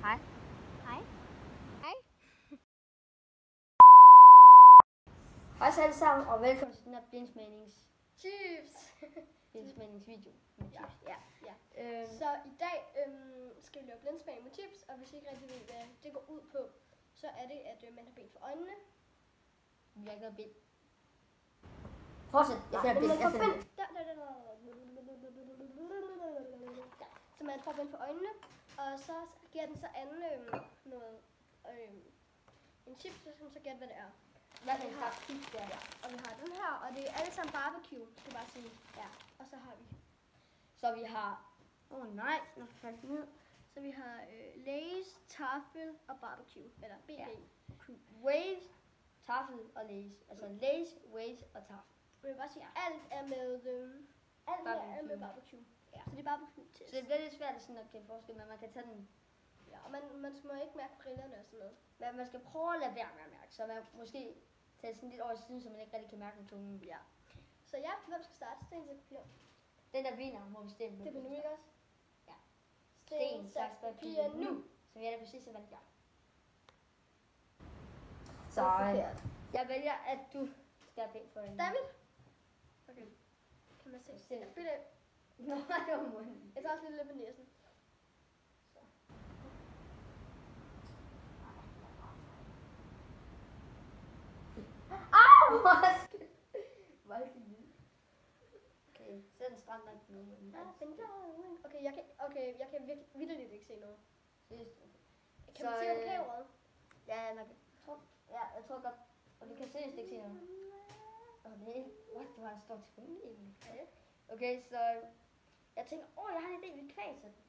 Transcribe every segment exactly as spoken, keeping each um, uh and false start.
Hej. Hej. Hej. Hej så alle sammen, og velkommen til den her blindsmagings Chips. blindsmagningsvideo. Ja, ja, ja. Øhm, Så i dag øhm, skal vi lave blindsmagning med chips, og hvis I ikke rigtig ved, hvad det går ud på, så er det, at øh, man har ben for øjnene. vi har ikke noget ben. Fortsæt, jeg finder Men ben, man jeg får finder bind. ben. Der, der, der, der. Ja. Så man får bind for øjnene, og så giver den så anden øhm, noget, øhm, en chips, så skal man så gætte, hvad det er. Hvad er det her chips der? Ja, og vi har den her, og det er alle sammen barbecue, skal jeg bare sige. Ja, og så har vi, Så vi har... Åh oh, nej, nu faldt den ned. så vi har øh, Lay's, Taffel og barbecue, eller B B. Ja. Waves, taffel og lays. Altså lays, waves og taffel. Jeg vil bare sige, at alt er med, øhm, alt her er med barbecue. Ja, så det er barbecue til. Så det bliver lidt svært at sådan at kende forskel, men man kan tage den. Ja, og man, man må ikke mærke brillerne og sådan noget. Men man skal prøve at lade være med at mærke, så man måske tage sådan lidt over i siden, så man ikke rigtig kan mærke den tunge. Ja. Så ja, hvem skal starte? Sten, saks, papir. Den der vinder må vi stemme. Det er nu, ikke også? Ja. Sten, saks, papir, nu. Så vi er der præcis, så vandt jeg. Så Det er øh, forkert. jeg vælger, at du skal have ben for den. David? Okay. Kan man se? Se. Jeg føler, Nå, det var munden. jeg tager også lidt lidt på næsen. Så. Au! Voldelig lyd. Okay, så er den stramt nok nu. Men Ja, men der Okay, jeg kan, okay, jeg kan virkelig vitterligt ikke se noget. seriøst. Kan Så, man se på øh, kameraet? Ja, man kan, tror, ja, jeg tror godt. Og du kan seriøst ikke se noget. Åh oh, nej, what, du har en stor tunge egentlig. Ja. Okay, så jeg tænker, åh, oh, jeg har en idé, vi kvæser den.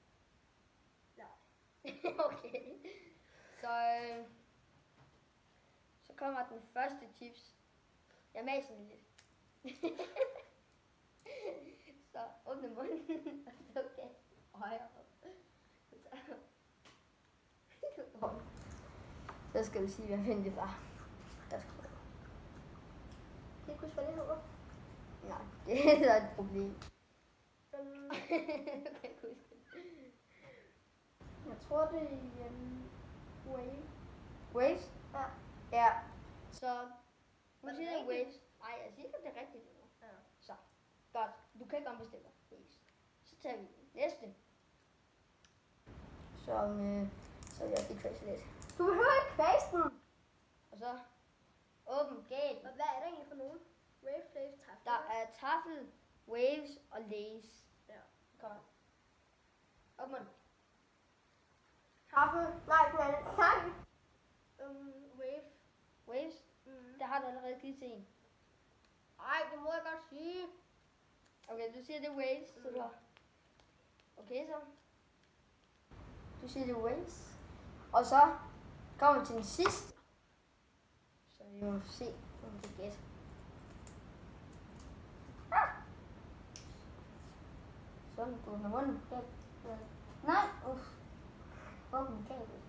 Nej. Okay. Så, øh, så kommer den første chips. Jeg maser den lidt. Så åbne munden, og så okay. Højre op. Så skal du sige, hvad fanden det var. Der skal du. Kan I ikke huske, hvad det hedder? Nej, det er så et problem. Um, Jeg kan ikke huske det. jeg tror, det er um, Wave. Waves? Ja. Ja. Så, Var nu det siger jeg rigtigt? waves. Nej, jeg siger ikke, om det er rigtigt endnu. Ja. Så, godt. Du kan ikke ombestemme dig. Waves. Så tager vi næste. Som, øh, så vil jeg også lige kvæse lidt. Du behøver ikke kvæse den. Og så, åben gab. Og hvad er der egentlig for nogen? Wave, Flave, Taffel. Der er taffel, waves og lays. Ja. Kom her. Åbn munden. Taffel. Nej, den anden. Nej. Um, wave. Waves. Mm. Der har du allerede givet til en. Ej, det må jeg godt sige. Okay, du siger det er waves, så du har. Okay så. Du siger det er waves. Og så kommer vi til den sidste. Så vi må se, om du kan gætte. Sådan, du har munden. Nej, uff. Åbn kablet.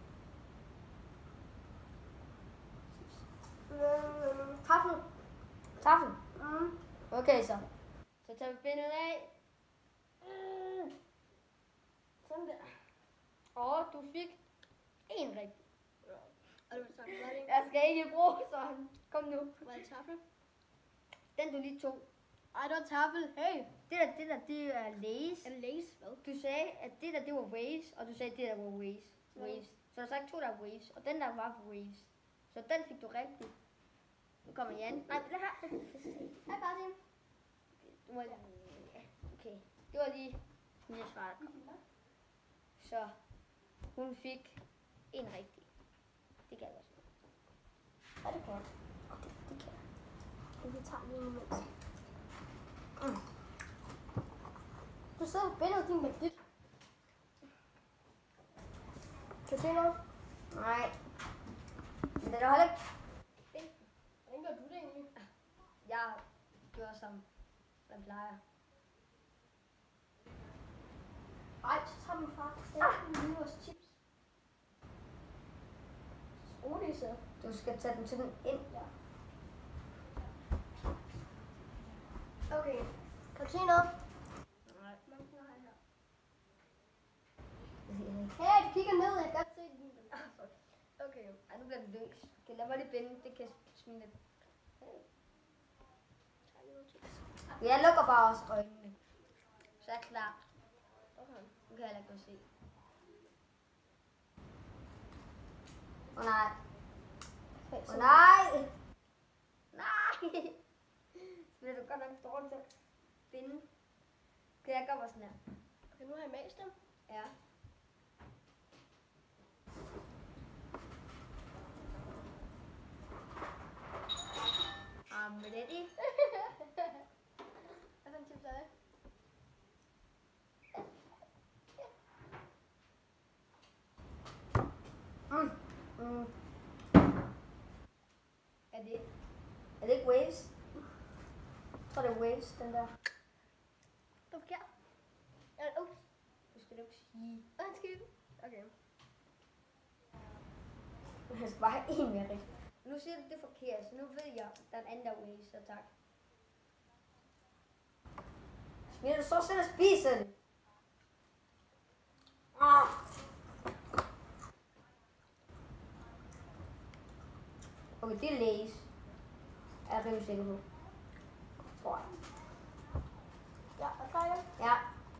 Mm, taffel. Taffel. Mm. Okay så. Så tager vi bindet af. Mm. Sådan der. Og du fik en rigtig. Ja. Og det var sådan, var det ikke? Jeg skal ikke bruge sådan. Kom nu. Var det taffel? Den du lige tog. Ej, det var taffel. Hey. Det der, det der, det er lays. Er det lace? Hvad? Du sagde, at det der, det var waves, og du sagde, at det der var waves. Waves. Så du sagde to, der var waves, og den der var waves. Så den fik du rigtigt. Nu kommer Jan. Nej, det her. Hej, Martin. Du må... Okay. Det var lige min svar. Så hun fik en rigtig. Det kan jeg godt. Ja, det kan jeg. Okay, det kan jeg. Men vi tager lige en imens. Mm. Du sidder og binder din med dit. Kan du se noget? Nej. Men det er heller ikke. Hvordan gør du det egentlig? Jeg gør som man plejer. Ej, så tager min far. Jeg skal lige vores chips. Rolig så. Du skal tage den til den ind. Ja. Okay. Kan du se noget? Nej. Man kan her. Det ser jeg ikke. Hey, du kigger ned. Jeg kan godt se den. Ah, fuck. Okay. Ej, nu bliver den løs. Okay, lad mig lige binde. Det kan smide lidt. Jeg lukker bare også øjnene. Så er jeg klar. Okay. Nu kan jeg heller ikke godt se. Åh oh, nej. Okay, Åh oh, nej. Nej. Så bliver du godt nok dårligt til at binde. Okay, jeg gør bare sådan her. Okay, nu har jeg mast dem. Ja. I'm ready. Hvad for en tips er det? Mm. Mm. Er det, er det ikke waves? Jeg tror det er waves, den der. Det er forkert. Ja, ups. Du skal du ikke sige. Undskyld. Okay. Jeg skal bare have en mere rigtig. Nu siger du det er forkert, så nu ved jeg, at der er en anden der er waves, så tak. Smiler du så selv at spise den? Ah. Okay, det er Lays. Er jeg rimelig sikker på. Tror jeg. Ja, og trækker. Ja.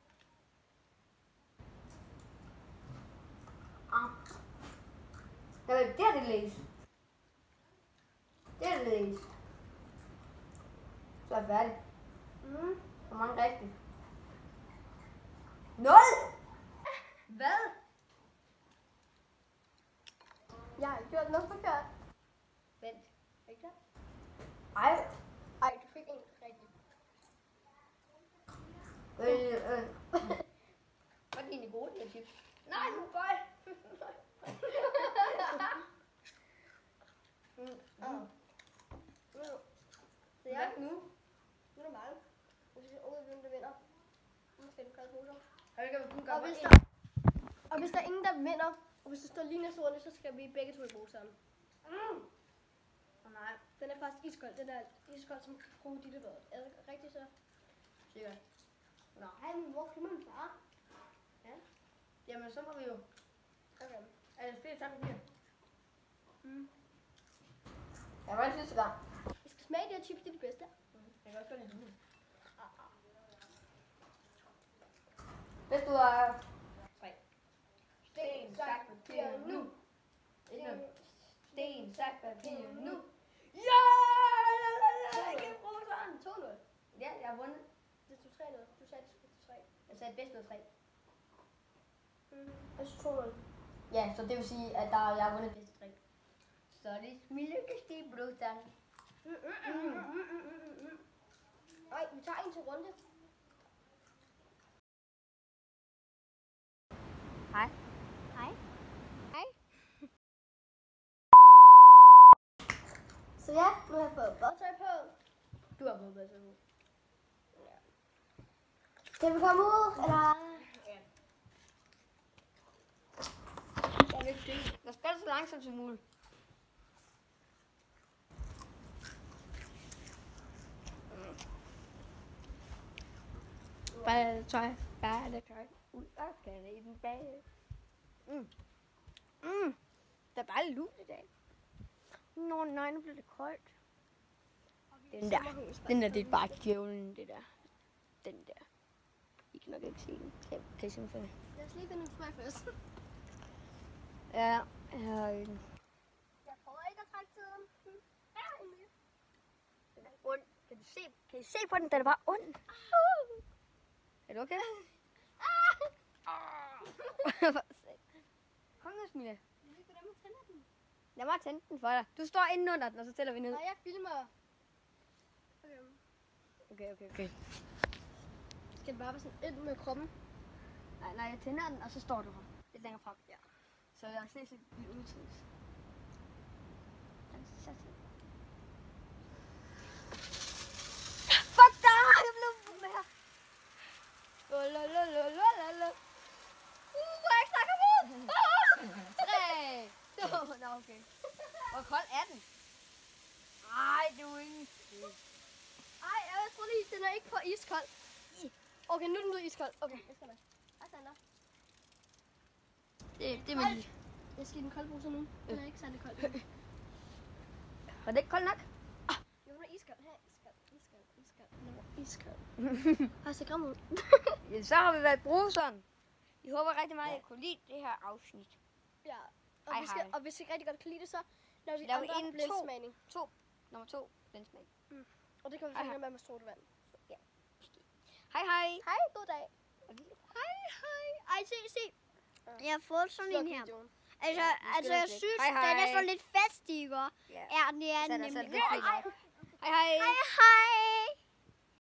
Ah. Ja, det er det Lays. Det er det Lays. Så er jeg færdig. Mm. Hvor mange rigtigt? Nul! Hvad? Jeg har ikke gjort noget forkert. Vent. Ikke det? Ej. Ej, du fik en rigtig. Øh, øh. Var det egentlig gode, de her chips? Nej, nu går jeg. mm. Mm. Nu. Så Ja, jeg, nu. nu er det mig. Nu skal vi se, hvem der vinder. Nu skal du kalde poser. Og det kan vi kun Og gøre hvis, for der, og hvis der er ingen, der vinder, og hvis der står lige næste runde, så skal vi begge to i poseren. Mm. Oh, nej, Den er faktisk iskold. Den er iskold som krokodillebad. Er det rigtigt så? sikkert. Nå. Ej, men hvor kan man far? Ja. Jamen, så må vi jo. Okay. Er det fedt sammen her? Mm. Jeg var sidste gang. Vi skal smage de her chips, det er de bedste. Mm. Jeg kan også godt lide det. Hvis du er... Tre. Sten, sak, papir, nu. Sten, sten, sak, papir, nu. Ja! Jeg kan bruge sådan. to nul. Ja, jeg har vundet. Det er to tre nul. Du sagde, det skulle til tre. Jeg sagde bedst ud af tre. Mm. Jeg synes to nul. Ja, så det vil sige, at der, jeg har vundet bedst af tre. Så det smiler kan stige blodstand. Mm, mm, mm, mm, mm, mm, mm. Ej, vi tager en til runde. Hej. Hej. Hej. Så ja, nu har jeg fået bogtøj på. Du har fået bedst ud. Ja. Skal vi komme ud, eller? Ja. Jeg vil ikke det. Jeg skal så langsomt som muligt. Badetøj, badetøj, ud og kalde i den bag. Mm. Mm. Der er dejligt lun i dag. Nå nej, nu bliver det koldt. Den der, den der, det er bare djævlen, det der. Den der. I kan nok ikke se den. Kan, kan I simpelthen finde? Lad os lige finde en smag først. Ja, her er en. Jeg prøver ikke at trække tiden. Ja, en mere. Den er ond. Kan du se, kan I se på den? Den er bare ond. Uh. Er du okay? Kom nu, Smilla. Jeg ved ikke, hvordan man tænder den. Lad mig tænde den for dig. Du står inde under den, og så tæller vi ned. Nej, jeg filmer. Okay. Okay, okay, okay. Skal det bare være sådan ind med kroppen? Nej, nej, jeg tænder den, og så står du her. Lidt længere frem. Ja. Så lad os se dit udtryk. Fuck dig! Jeg blev med her. Lalalala. Uh, hvor jeg ikke snakker mod! Tre! To! Nå, okay. Hvor kold er den? Ej, det er jo ingen. Ej, jeg tror lige, den er ikke for iskold. Okay, nu er den blevet iskold. Okay, jeg skal med. Hej, Sander. Det, det er min. Jeg skal i den kolde bruser nu. Den er ikke særlig kold. Var det ikke koldt nok? Jo, den er iskold. Her, iskold, iskold, iskold. Den er iskold. Har jeg set grim ud? Ja, så har vi været i bruseren. Jeg håber rigtig meget, at I kunne lide det her afsnit. Ja. Og, Hej, vi skal, hej. og hvis I rigtig godt kan lide det, så laver vi Laver vi andre en, to. blindsmagning. To. Nummer to. Blindsmag. Og det kan vi Hej, finde hej. med med sodavand. Hej, hej. Hej, god dag. Hej, hej. Ej, se, se. Jeg har fået sådan Sluk en her. videoen. Altså, Ja, vi altså skal jeg også lidt. synes, Hej, hej. den er sådan lidt fest, ikke? Ja. Ja, det er Så er der nemlig. sådan lidt fri. Hej, hej. Hej, hej.